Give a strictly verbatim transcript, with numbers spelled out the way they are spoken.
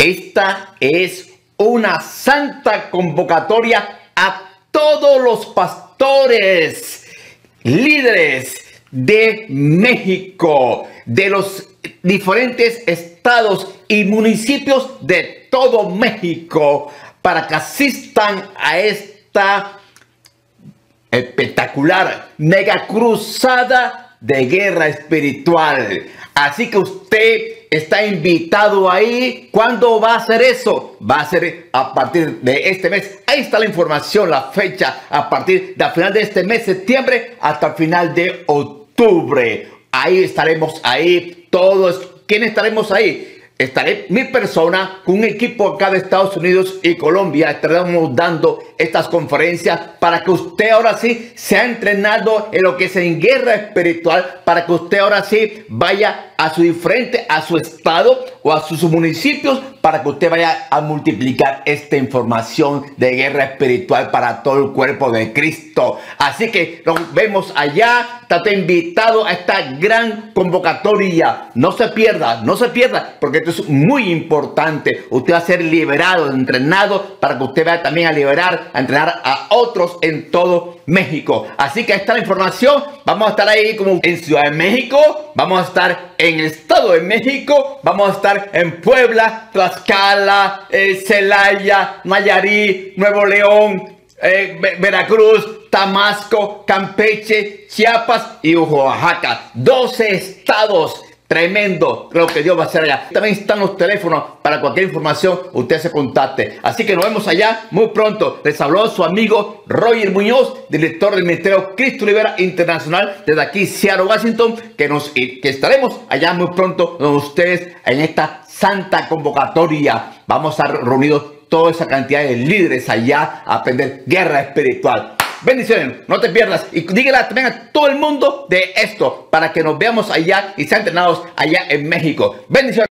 Esta es una santa convocatoria a todos los pastores, líderes de México, de los diferentes estados y municipios de todo México, para que asistan a esta espectacular mega cruzada de guerra espiritual. Así que usted está invitado ahí. ¿Cuándo va a ser eso? Va a ser a partir de este mes. Ahí está la información, la fecha, a partir del final de este mes, septiembre, hasta el final de octubre. Ahí estaremos ahí todos. ¿Quién estaremos ahí? Estaré mi persona con un equipo acá de Estados Unidos y Colombia. Estaremos dando estas conferencias para que usted ahora sí sea entrenado en lo que es en guerra espiritual, para que usted ahora sí vaya a su diferente, a su estado o a sus municipios, para que usted vaya a multiplicar esta información de guerra espiritual para todo el cuerpo de Cristo. Así que nos vemos allá. Está invitado a esta gran convocatoria. No se pierda, no se pierda, porque esto es muy importante. Usted va a ser liberado, entrenado, para que usted vaya también a liberar, a entrenar a otros en todo México. Así que ahí está la información. Vamos a estar ahí como en Ciudad de México, vamos a estar en el Estado de México, vamos a estar en Puebla, Tlaxcala, eh, Celaya, Nayarit, Nuevo León, eh, Veracruz, Tabasco, Campeche, Chiapas y Oaxaca. doce estados. Tremendo lo que Dios va a hacer allá. También están los teléfonos para cualquier información usted se contacte. Así que nos vemos allá muy pronto. Les habló su amigo Roger Muñoz, director del Ministerio Cristo Libera Internacional, desde aquí Seattle, Washington, que nos que estaremos allá muy pronto con ustedes en esta santa convocatoria. Vamos a estar reunidos toda esa cantidad de líderes allá a aprender guerra espiritual. Bendiciones, no te pierdas y dígale también a todo el mundo de esto para que nos veamos allá y sean entrenados allá en México. Bendiciones.